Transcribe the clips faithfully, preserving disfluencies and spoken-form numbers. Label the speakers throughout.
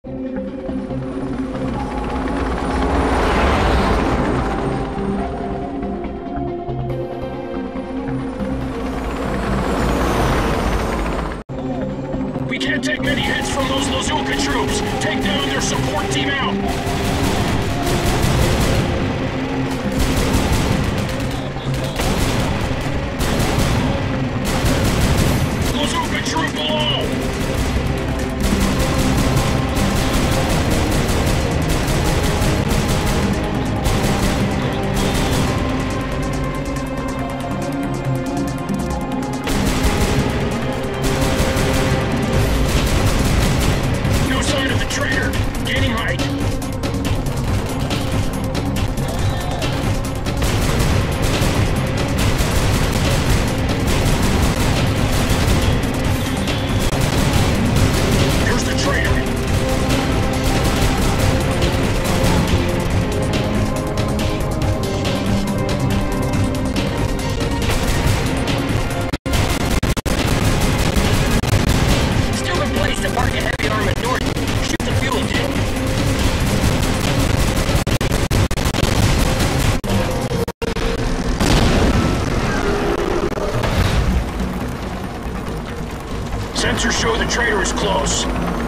Speaker 1: We can't take many hits from those Lazulka troops. Take down their support team out. Lazulka troop below. Traitor, gaining height. Here's the traitor. Still in place to park a heavy armament north. Shoot the fuel tank. Sensors show the traitor is close.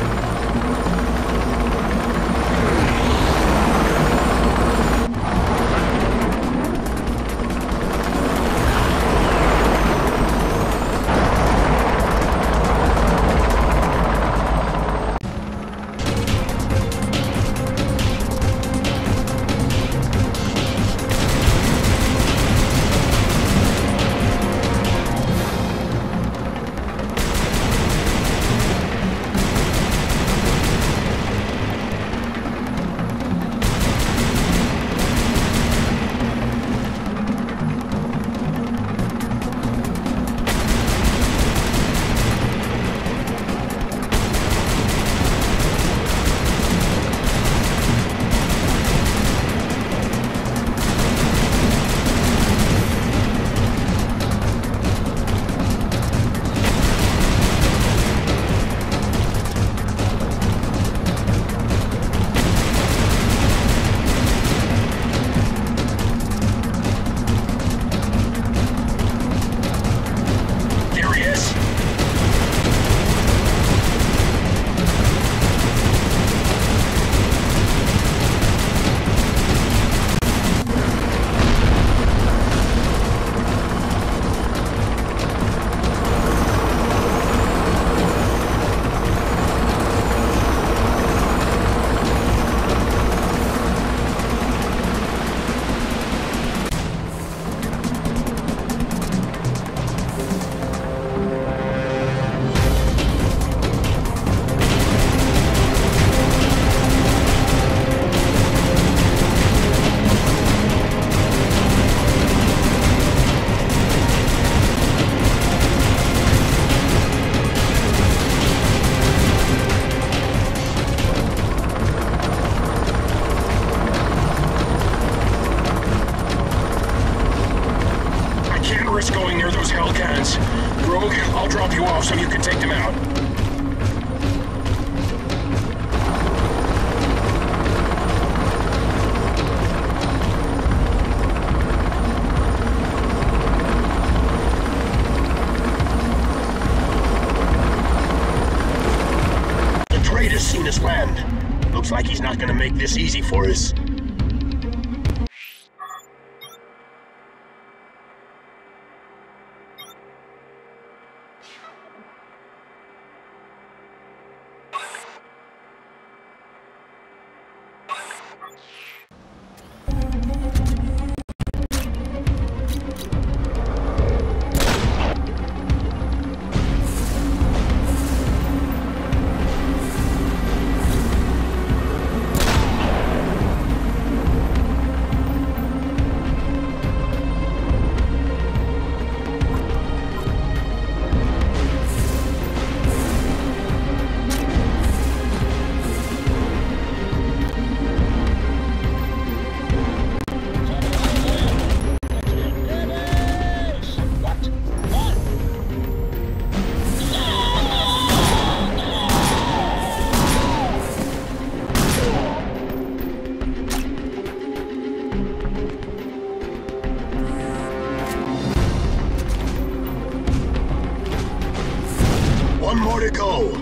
Speaker 1: Going near those hell cannons. Rogue, I'll drop you off so you can take them out. The traitor's seen us land. Looks like he's not gonna make this easy for us.
Speaker 2: One more to go.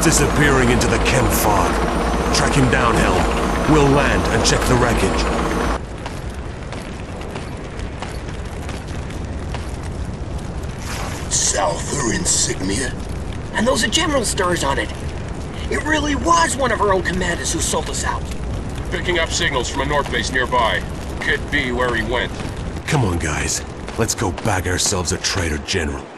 Speaker 2: disappearing into the chem fog. Track him down, Helm. We'll land and check the wreckage.
Speaker 3: Souther insignia?
Speaker 4: And those are General stars on it. It really was one of our own commanders who sold us out.
Speaker 1: Picking up signals from a north base nearby. Could be where he went.
Speaker 2: Come on, guys. Let's go bag ourselves a traitor general.